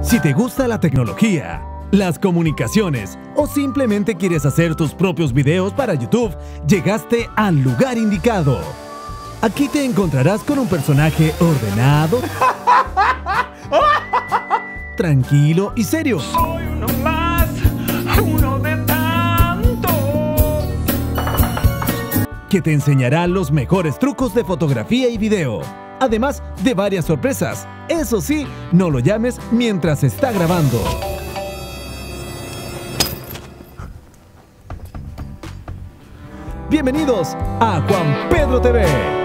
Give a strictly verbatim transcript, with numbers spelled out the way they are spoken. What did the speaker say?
Si te gusta la tecnología, las comunicaciones o simplemente quieres hacer tus propios videos para YouTube, llegaste al lugar indicado. Aquí te encontrarás con un personaje ordenado, tranquilo y serio. Soy uno más, uno de tantos. Que te enseñará los mejores trucos de fotografía y video. Además de varias sorpresas. Eso sí, no lo llames mientras está grabando. Bienvenidos a Juan Pedro T V.